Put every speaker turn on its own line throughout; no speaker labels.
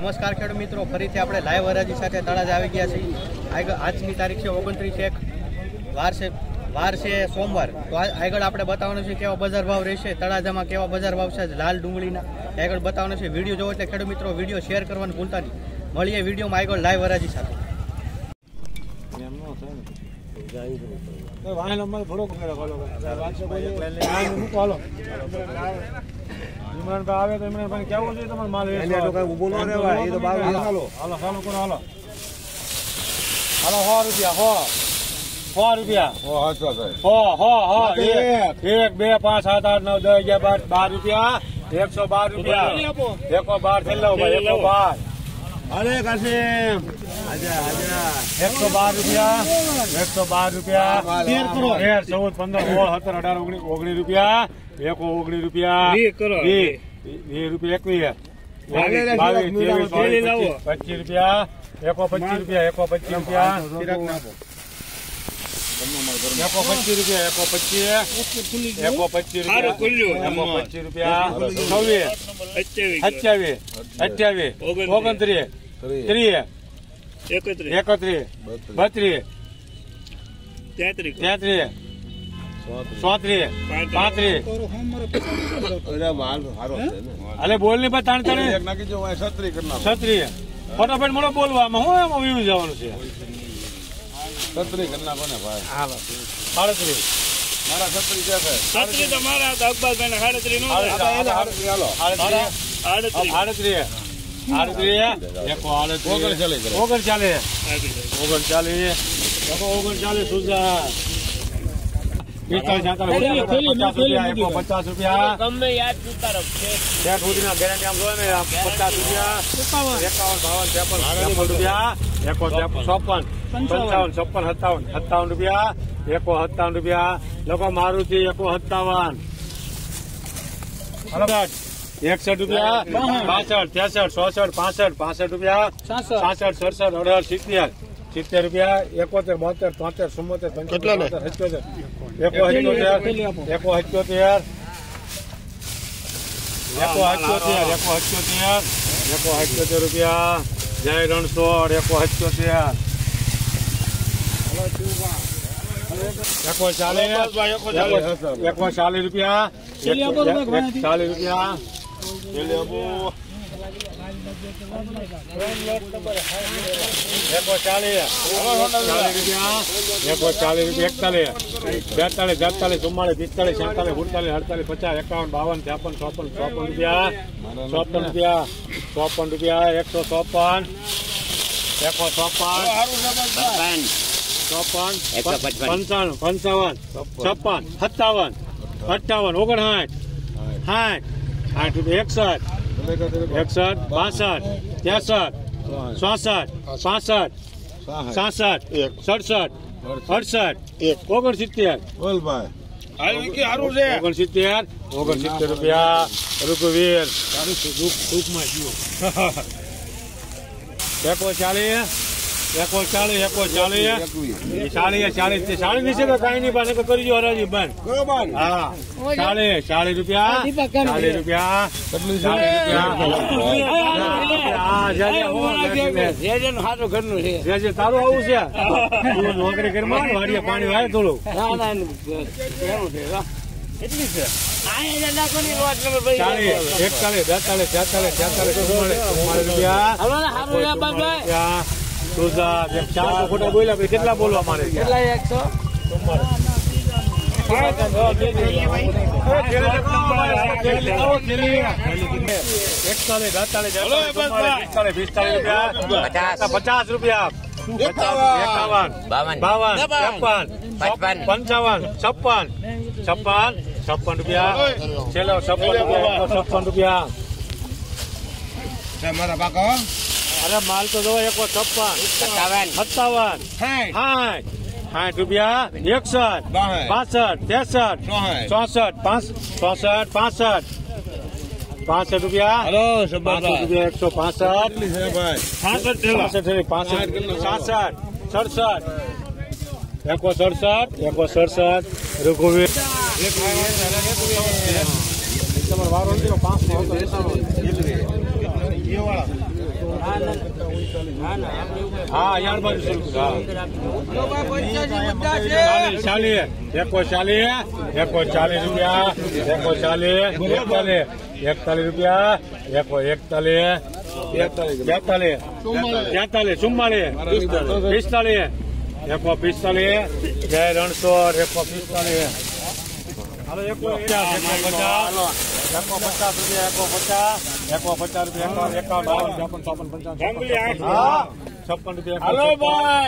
નમસ્કાર ખેડૂત મિત્રો, ફરીથી આપણે લાઈવ હરાજી સાથે તળાજા આવી ગયા છીએ। આજની તારીખ છે 29/1, વાર છે સોમવાર। તો આગળ આપણે બતાવવાનું છે કેવા બજાર ભાવ રહેશે, તળાજામાં કેવા બજાર ભાવ છે લાલ ડુંગળીના, આગળ બતાવવાનું છે। વિડીયો જોવો એટલે ખેડૂત મિત્રો વિડીયો શેર કરવાનું ભૂલતા નહીં। મળીએ વિડીયોમાં આગળ લાઈવ હરાજી સાથે।
આવે તો એમને કેવું છે તમારે માલ ઉભો ન રહેવાય, એ તો હાલો હાલો ચાલુ કરો, હાલો હાલો 100 રૂપિયા 100 રૂપિયા 1 2 5 7 8 9 10 11 12 રૂપિયા 112 રૂપિયા 112 છેલ્લો ભાઈ 112 અરે કાશીમ આજા 112 રૂપિયા 112 રૂપિયા 13 કરો 13 14 15 16 17 18 19 રૂપિયા 19 રૂપિયા 20 રૂપિયા 21 25 રૂપિયા 125 રૂપિયા 125 રૂપિયા 125 રૂપિયા 27 28 29 30 31 32 33 34 35 અરે બોલ ને ભાઈ તાણ તાણે છત્રી ફટાફટ મળો બોલવામાં હું એમાં વીવી જવાનું છે છત્રી કરી નાખો ને ભાઈ 38 મારા છત્રી છે છત્રી તો મારા અકબરભાઈ 38 નો 39 સુધા 50 રૂપિયા ગમે યાદ ગેરંટી આમ જોયે ને 50 રૂપિયા 51 રૂપિયા 57 રૂપિયા 57 રૂપિયા લોકો મારુતિ 57 61 રૂપિયા 62 63 64 65 રૂપિયા 66 67 70 રૂપિયા 71 72 73 74 75 રૂપિયા જય રણછોડ 71 40 રૂપિયા 40 રૂપિયા 69 રૂપિયા રૂપવીર 40 નીચે તો કઈ નહીં પાસે કરી જો હરાજી બંધ 40 રૂપિયા 40 રૂપિયા તારું આવું છે નોકરી કરી વાડીએ પાણી વાય થોડું કેટલી છે 400 ખોટા બોલ્યા પછી કેટલા બોલવા મારે ₹50 રૂપિયા 51 52 55 56 રૂપિયા છેલ્લો 56 રૂપિયા મારા બાકો અરે માલ તો જો 156 57 60 રૂપિયા 61 62 63 64 65 રૂપિયા 167 રઘુવીર તમારો વારો નથી 500 હા 40 એકો 40 રૂપિયા 41 રૂપિયા એકો 41 42 44 45 એકો 45 જય રણછોડ એકો 45 હાલો એકો 50 રૂપિયા એકો 50 રૂપિયા 51 56 રૂપિયા હાલો ભાઈ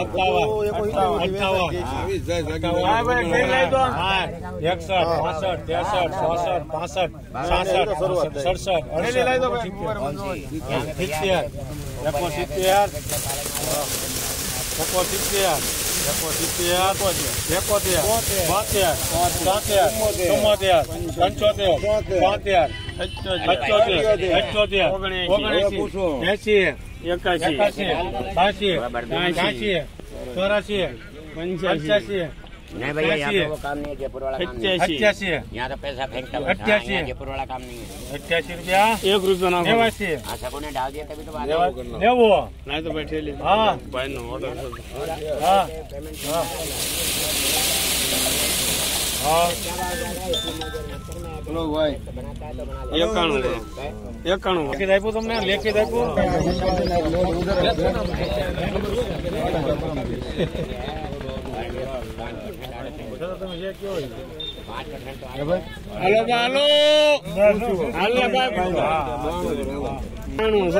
नहीं भैया यहाँ तो वो काम नहीं है, जयपुर वाला काम नहीं है।
88
यहाँ तो पैसा फेंकता हुआ था, यहाँ जयपुर वाला काम नहीं है।
88 રૂપિયા 1 રૂપિયા નાખો 89
हाँ सबको ने डाल दिया तभी तो बात है।
લેવો
नहीं तो बैठे ले
હા
भाई नो ऑर्डर
હા હા
चलो भाई 91
લેખિત આપ્યું તમને લેખિત આપ્યું તમે જે કયો
हेलो हेलो हेलो भाई 94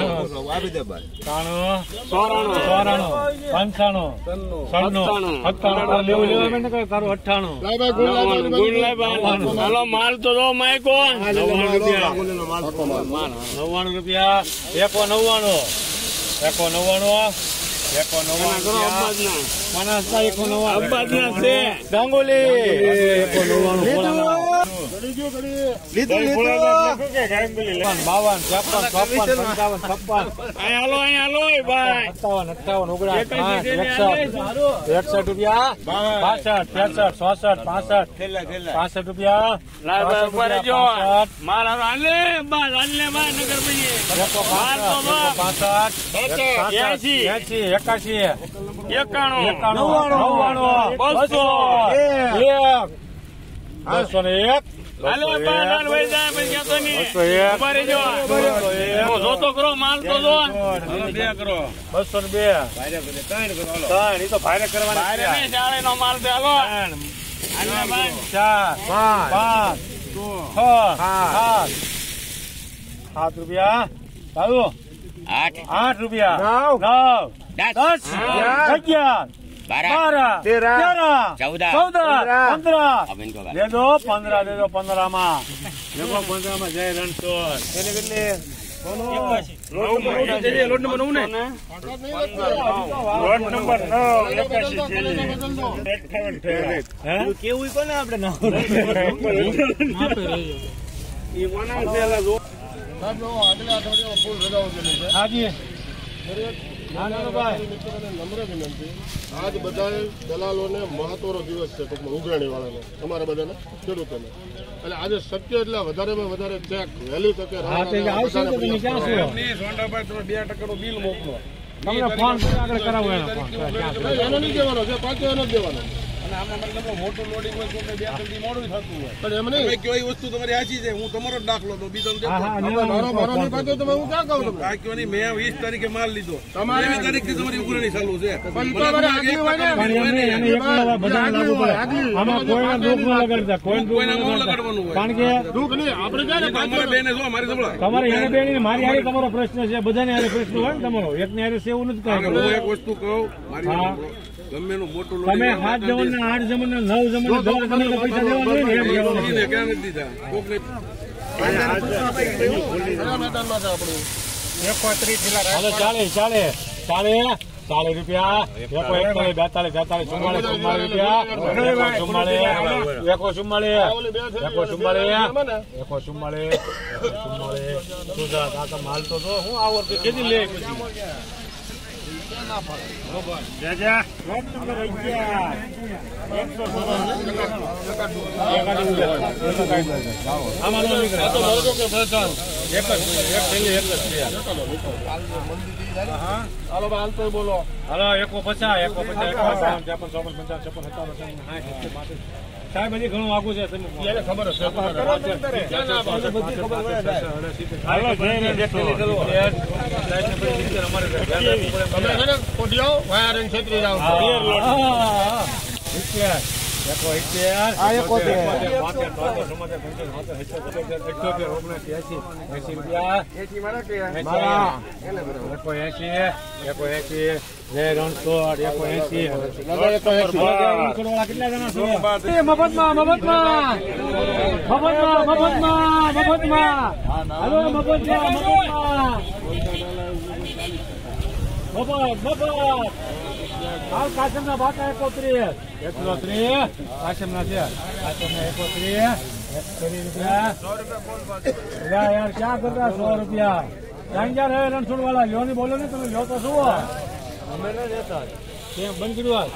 हेलो माल तो दो मैं को
99 રૂપિયા 199 ગાંગોલી
हेलो भाई
57 રૂપિયા 62 63 રૂપિયા
जो माल हाले बाल हाले बाल नगर में माल तो दो
81
91
201
હાલો બાલ વઈ જાય પછી કેતો નહીં ઉભા રહેજો જો તો કરો માલ તો દો બે કરો
202 ત્રણ ઈ તો ભારે કરવાની
ભારે ને ચાળે નો માલ દે હાલો હાલે ભાઈ
7 રૂપિયા ચાલુ 8 રૂપિયા 9 10 11 12 13 14 15 દે દો 15 માં देखो 15 માં જય રણછોડ કેટલી
લોટ નંબર 9 ને લોટ નંબર 9
કેવું કોને આપણે ના
ઈ કોના પેલા જો
હાજી
નમ્ર વિનંતી આજ બધા દલાલોને મહત્વનો દિવસ છે ટૂંકમાં ઉઘરાણી વાળાને અમારા બધાને ખેડૂતોને એટલે આજે શક્ય એટલે વધારેમાં વધારે ચેક વહેલી તકે
સોંડાભાઈ તમે 2% બિલ મોકલો
તમને ફોન આગળ કરાવો એનો ફોન
એનો નહીં દેવાનો છે પાછો એનો જ દેવાનો
અને આમાં મતલબ મોટું લોડિંગ હોય તો 2 જલ્દી મોડું થતું હોય
પણ એમ નહીં
કયો વસ્તુ તમારી સાચી છે હું તમારો જ દાખલો તો બીજો
મારો નહીં પાછો તમે હું ક્યાં કહું તમને
આ કયો નહીં મેં 20 તારીખે માલ લીધો
તમારે
20 તારીખથી તમારી ઉઘરાણી ચાલુ છે
પણ તો અમારે આગલી હોય ને
પણ એમને એને એકલા બધા લાગુ પડે આમાં કોઈને દુઃખ ન લગાડતા કોઈને દુઃખ ન લગાડવાનું
હોય
કારણ કે
દુઃખ નહીં આપણે ક્યારે
તમારે બેને જો મારી સંભળાય
તમારે એને બેની મારી હારે તમારો પ્રશ્ન છે બધાને હારે પ્રશ્ન હોય ને તમારો એકને હારે છે એવું નથી
હું
કાંઈ
એક વસ્તુ કહું મારી
હા.
ગમે એનું મોટું
તમે 7 જમણના 8 જમણના 9 જમણના 10 જમણના પૈસા દેવા નહીં ને એમ કહેવાનું.
ક્યાં નથી દીધા કોકને
મેદાનમાં છે આપણું
હાલો 40 રૂપિયા 41 42 રૂપિયા 144 માલ તો જો હું આવો કેદી લે જાજા લોટ નંબર 11 આમાં નો નીકળે તો મળજો કે પ્રચાર એક થેલી એક જ છે હા હાલો બા હાલતો બોલો હાલો 150 સાહેબ હજી ઘણું આગું છે તમે ખબર હશે હાલો જઈને દેખેલી ચલો અમારે તમે છે ને કોડિયો વાયર અને છેતરી જાવ હાલ કાશમના બાકા 31 કાશમના છે કાશમના 31 યાર ક્યાં કરતા 100 રૂપિયા યાર હે રણછોડ વાળા લ્યો ની બોલો ને તમે લ્યો તો શું અમે ન લેતા કેમ બંધ કર્યું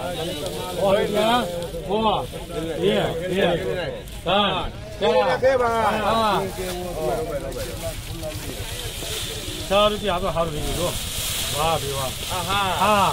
₹6 તો સારું થઈ ગયું વાહ ભી વાહ હા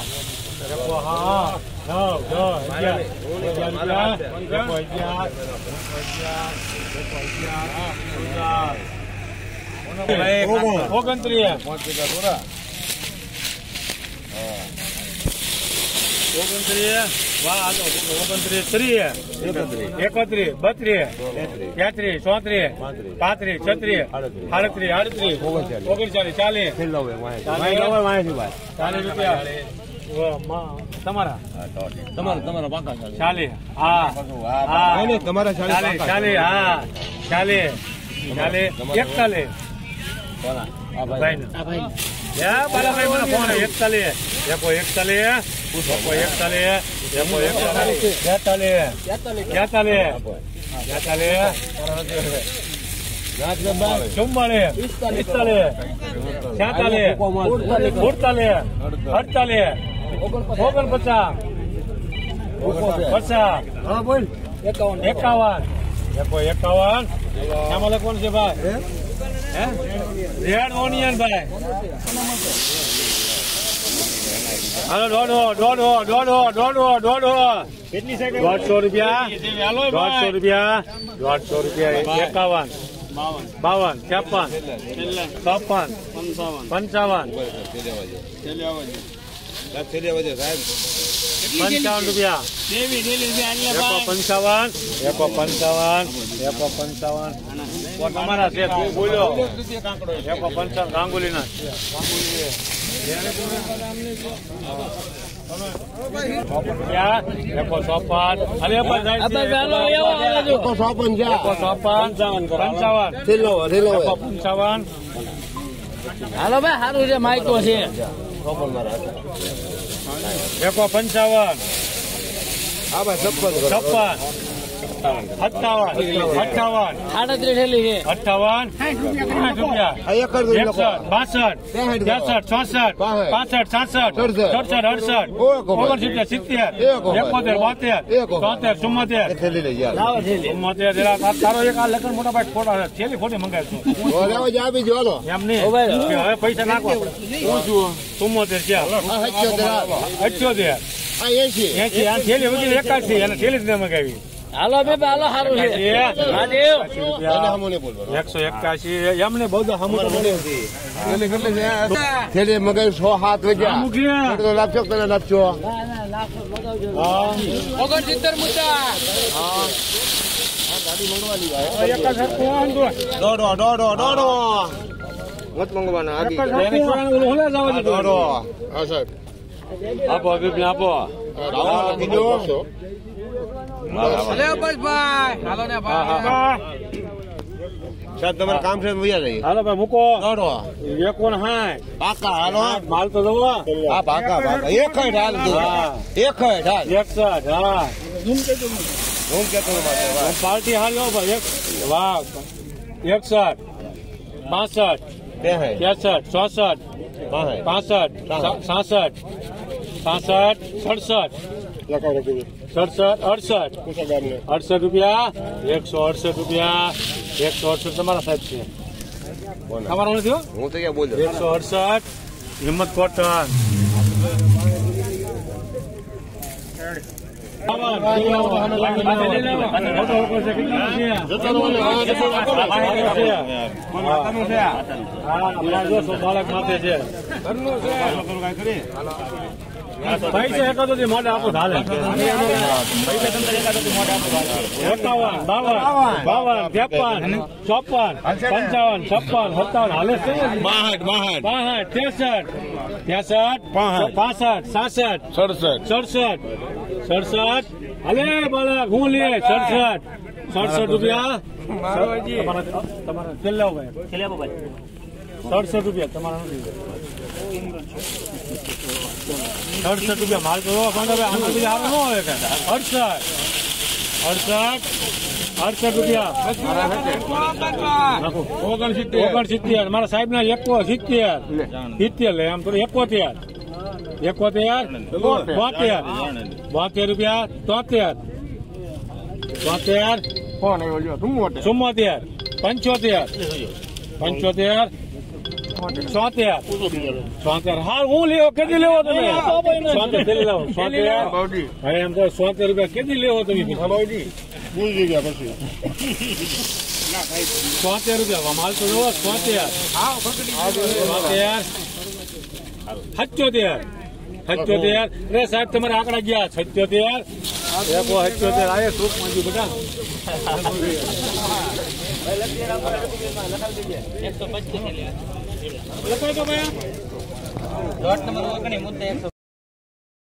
તમારા પાકા 40 હા તમારા 40 હા 40 41 યા બાલાભાઈ મને ફોન 51 આમાં લખવાનું છે ભાઈ રેડ ઓનિયન ભાઈ હાલો દોઢો કેટલી છે 150 રૂપિયા 51 52 53 55 રૂપિયા 55 તમારા છે તું બોલ્યો 55 ગાંગુલી ના
હાલો ભાઈ સારું છે માઇકો છે
55 58
થેલી છે
58 રૂપિયા 61 62 63 64 65 66 67 તારો એક આ લગ્ન મોટા ભાઈ ખોટા છેલ્લી ખોટી મંગાવી એમ નહીં હવે પૈસા નાખવા 74 થેલી વગેરે એકાદ છે એને થેલી જ ન મંગાવી
હાલો બે હાલો સારું છે
181 એમને બહુ
થેલી મગાવી 107 વાગ્યા લાગશો તને લાગશો
69 મુદ્દા
દોડો મત મંગવાના સાહેબ
આપો આપો
તમારે કામ છે
હાલો ભાઈ મૂકો કોણ હા
પાકા હાલો
માલ તો દો
પાકા એક હાલ
61 હા પાર્ટી હાલ ભાઈ વાહ 61 62 63 64 65 66 67 67
લખાવો રઘુવીર
67 68
પૂછો ગામને
68 રૂપિયા 168 રૂપિયા 168 તમારા સાહેબ છે તમારો નથી હો
હું તો ક્યાં બોલ્યો
168 હિંમત કોટન બાળક માથે છે પૈસા એકાદો મોઢે આપો હાલે 51 52 52 53 54 55 56 57 હાલે છે 62 63 65 66 67 હાલે બાળક હું લે 67 રૂપિયા તમારા છેલ્લા ભાઈ 67 રૂપિયા તમારા નથી 68 રૂપિયા માલ તો આના બીજા હારું ન હોય કે 68 રૂપિયા 69 મારા સાહેબ ના 70 લે આમ તો 71 72 રૂપિયા 73 74 75 74 હાલ હું લેવો કેદી લેવો તમે 74 એમ તો 70 રૂપિયા કેદી લેવો તમે
ભૂલી ગયા પછી
70 રૂપિયા માલ તો લેવો 70 77 અરે સાહેબ તમારા આંકડા ગયા 77 આ સુખ માંગ્યું બેટા
125 લખાઈ દો ભાઈ. 8 નંબર ઓગણી મુદ્દે 125